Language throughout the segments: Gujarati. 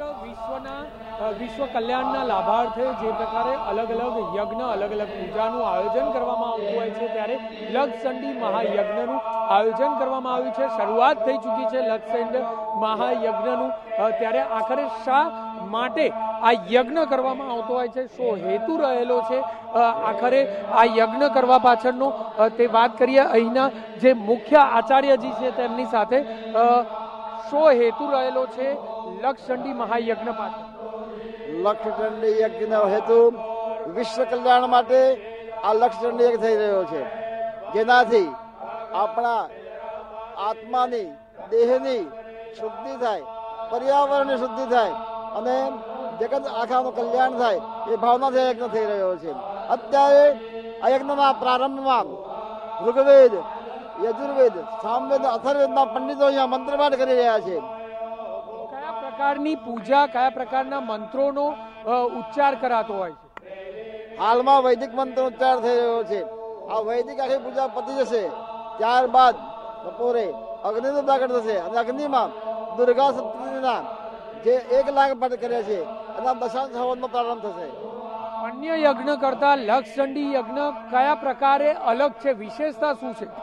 विश्व कल्याणના લાભાર્થે જે પ્રકારે અલગ અલગ યજ્ઞ અલગ અલગ પૂજાનું આયોજન કરવામાં આવતું હોય છે ત્યારે લક્ષચંડી મહાયજ્ઞનું આયોજન કરવામાં આવ્યું છે। શરૂઆત થઈ ચૂકી છે લક્ષચંડી મહાયજ્ઞનું। ત્યારે આખરે શા માટે આ યજ્ઞ કરવામાં આવતો હોય છે, શું હેતુ રહેલો છે આખરે આ યજ્ઞ કરવા પાછળનો તે વાત કરીએ। અહીંના જે મુખ્ય આચાર્યજી છે તેમની સાથે शो हेतु रहेलो छे लक्षचंडी महायज्ञ पाछळ। लक्षचंडी यज्ञ हेतु विश्व कल्याण माटे आ लक्षचंडी यज्ञ थई रह्यो छे, जेनाथी आपणा आत्मानी देहनी शुद्धि थाय, पर्यावरणनी शुद्धि थाय अने जगत आखानुं कल्याण थाय ए भावनाथी यज्ञ थई रह्यो छे। अत्यारे आ यज्ञना प्रारंभमां ऋग्वेद, यजुर्वेद, सामवेद, अथर्ववेदना पंडितो अहींया मंत्रपाठ करी रह्या छे। कया प्रकारनी पूजा कया प्रकारना मंत्रोनो उच्चार करातो होय छे? हालमां वैदिक मंत्र उच्चार थई रह्यो छे। आ वैदिक आखी पूजा पती जशे त्यारबाद बपोरे अग्निनो प्रागट थशे अने अग्निमां दुर्गा सप्तशतीना जे 1 लाख पाठ करे छे अने दशांश हवननो प्रारंभ थशे। अन्य यज्ञ करता लक्षचंडी यज्ञ कया प्रकारे अलग छे, विशेषता शुं छे?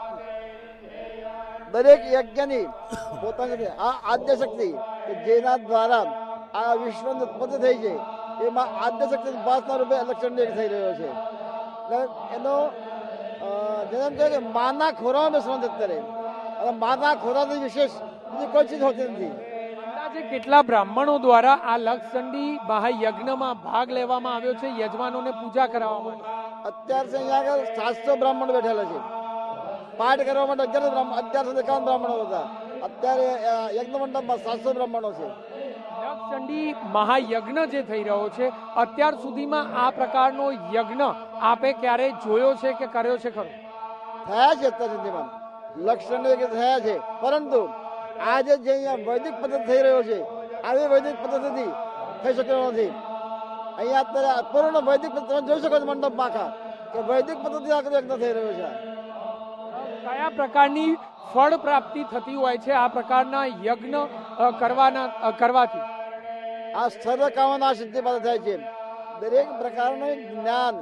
दरेक यज्ञनी पोतानी आ आद्य शक्ति जेना द्वारा आ विश्वनी उत्पत्ति थई छे एमां आद्य शक्ति उपासना रूपे लक्षचंडी यज्ञ थई रह्यो छे। एनो जेम कहे के माना खोरामां बेसवानुं करे अने माना खोरानी विशेष बीजी कोई चीज होती नथी। अंदाजे केटला ब्राह्मणों द्वारा आ लक्षचंडी महायज्ञमां भाग लेवामां આવ્યો છે યજમાનોને પૂજા કરાવવા માટે? અત્યાર से अहींया આગળ 700 ब्राह्मण बैठेला छे। पाठ करवा माटे 1151 ब्राह्मणों था। अत्यारे यज्ञ मंडपमां 700 ब्राह्मणों छे। लक्षचंडी महायज्ञ जे थई रह्यो छे અત્યાર सुधीमां आ प्रकारनो यज्ञ आपे क्यारे जोयो छे के कर्यो छे खरो? थया छे અત્યાર સુધીમાં લક્ષચંડી यज्ञ थया छे, परंतु आज जे अहींया वैदिक पद्धति थई रह्यो छे આવી वैदिक पद्धतिथी थई शक्यो नथी। अहींया અત્યારે पूर्ण वैदिक पद्धति તમે જોઈ શકો છો મંડપમાં આખા કે વૈદિક પદ્ધતિ આખો यज्ञ થઈ રહ્યો છે। કયા પ્રકારની ફળ પ્રાપ્તિ થતી હોય છે આ પ્રકારના યજ્ઞ કરવાથી? આ સર્વ કામના સિદ્ધિ પ્રાપ્ત થાય છે। દરેક પ્રકારનું જ્ઞાન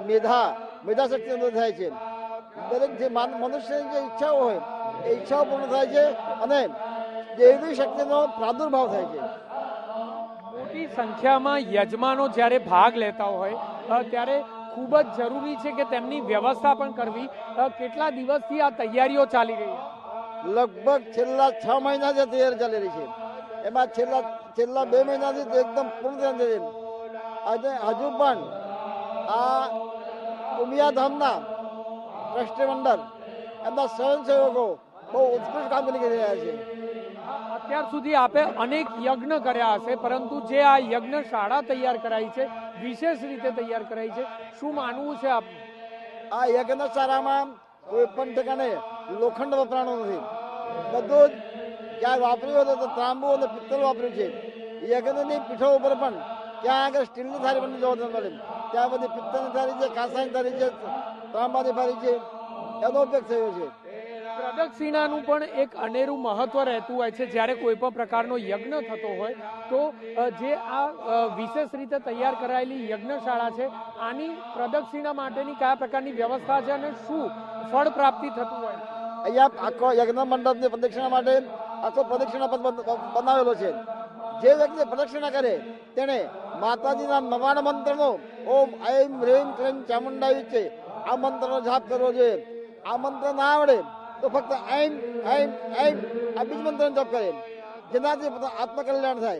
મેધા શક્તિ અંદર થાય છે। દરેક જે મનુષ્યની જે ઈચ્છાઓ હોય એ ઈચ્છાઓ પૂર્ણ થાય છે અને દેવી શક્તિનો પ્રાદુર્ભાવ થાય છે। મોટી સંખ્યામાં યજમાનો જ્યારે ભાગ લેતા હોય ત્યારે खूब ज जरूरी है कि तेमनी व्यवस्था पण करवी। केटला दिवसथी आ तैयारीओ चाली रही है? लगभग छेल्ला 6 महीना जे तैयारी चाली रही है। एमां छेल्ला 2 महीनाथी तो एकदम पूर्ण थई गई है। अने हजू पण आ उमियाधामना ट्रस्टी मंडल एमना स्वयंसेवको बहु उत्कृष्ट कामगीरी કરી રહ્યા છે। અત્યાર સુધી આપે અનેક યજ્ઞ કર્યા હશે, પરંતુ જે આ યજ્ઞશાળા તૈયાર કરાઈ છે વિશેષ રીતે તૈયાર કરાઈ છે, શું માનવું છે આપનું? આ યજ્ઞશાળામાં કોઈ પણ ઠેકાણે લોખંડ વપરાણું નથી। બધું જ ક્યાં વાપર્યું હતું તો તાંબુ અને પિત્તળ વાપર્યું છે। યજ્ઞની પીઠો ઉપર પણ ક્યાં આગળ સ્ટીલની થાળી પણ જોવા મળે, ત્યાં બધી પિત્તળની થાળી છે, કાંસાની થાળી છે, તાંબાની થાળી છે, એનો ઉપયોગ થયો છે। પ્રદક્ષિણાનું પણ એક અનેરું મહત્વ રહેતું હોય છે। જ્યારે કોઈ પણ પ્રકારનો યજ્ઞ થતો હોય તો જે આ વિશેષ રીતે તૈયાર કરાયેલી યજ્ઞશાળા છે આની પ્રદક્ષિણા માટેની કયા પ્રકારની વ્યવસ્થા છે અને શું ફળ પ્રાપ્તિ થતું હોય? અહીંયા આખો યજ્ઞ મંડપની પ્રદક્ષિણા માટે આખો પ્રદક્ષિણા પથ બનાવેલો છે। જે વ્યક્તિ પ્રદક્ષિણા કરે તેણે માતાજીના 99 મંત્રનો ઓમ ऐं ह्रीं क्लीं ચામુંડાઈ છે આ મંત્રનો જાપ કરવો જોઈએ। આ મંત્ર ના આવડે तो फक्त ऐं ऐं ऐं आ बीज मंत्र जप करे, जेनाथी आत्मकल्याण थाय।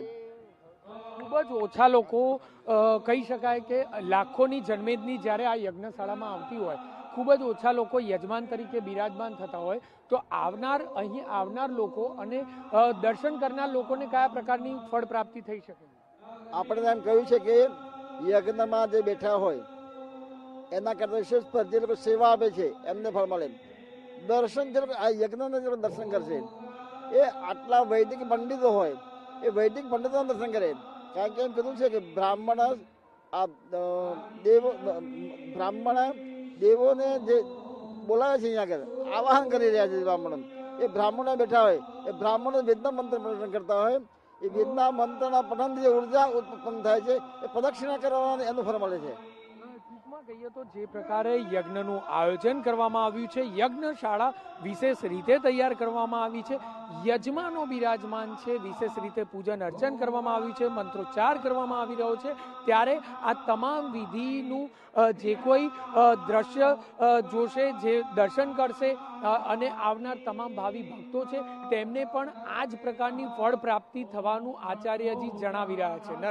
खूब ज ओछा लोको कही शकाय के लाखोनी जनमेदनी ज्यारे आ यज्ञशाळामां आवती होय, खूब ज ओछा लोको यजमान तरीके बिराजमान थता होय, तो અહીં આવનાર લોકો અને દર્શન કરનાર લોકોને કયા પ્રકારની ફળ પ્રાપ્તિ થઈ શકે? આપણે એમ કહ્યું છે કે યજ્ઞમાં જે બેઠા હોય એના કરતા વિશેષ પર જે લોકો સેવા આપે છે એમને ફળ મળે। दर्शन जो आ यज्ञ दर्शन करशे ए आटला वैदिक पंडितो होय ए वैदिक पंडितो दर्शन करे। कारण के एम कीधुं छे के ब्राह्मण आ ब्राह्मण देवोने जे बोलावे छे अहींया આગળ आवाहन करी रह्या छे। ब्राह्मण ए ब्राह्मणो बैठा होय ए ब्राह्मणो वेदना मंत्र प्रवचन करता होय એ વેદના મંત્રના પઠનથી જે ઉર્જા ઉત્પન્ન થાય છે એ પ્રદક્ષિણા કરવાનું એનું ફળ મળે છે. ટૂંકમાં કહીએ તો જે પ્રકારે યજ્ઞનું આયોજન કરવામાં આવ્યું છે, યજ્ઞશાળા વિશેષ રીતે તૈયાર કરવામાં આવી છે, યજમાનો બિરાજમાન છે, વિશેષ રીતે પૂજન અર્ચન કરવામાં આવ્યું છે, મંત્રોચ્ચાર કરવામાં આવી રહ્યો છે, ત્યારે આ તમામ વિધિનું જે કોઈ દ્રશ્ય જોશે, જે દર્શન કરશે અને આવનાર તમામ ભાવિ ભક્તો છે તેમને પણ આ જ પ્રકારની ફળ પ્રાપ્તિ થવાનું આચાર્યજી જણાવી રહ્યા છે.